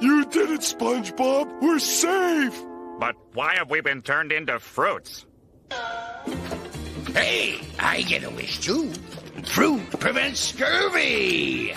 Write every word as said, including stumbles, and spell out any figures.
You did it, SpongeBob. We're safe. But why have we been turned into fruits? Hey, I get a wish too. Fruit prevents scurvy.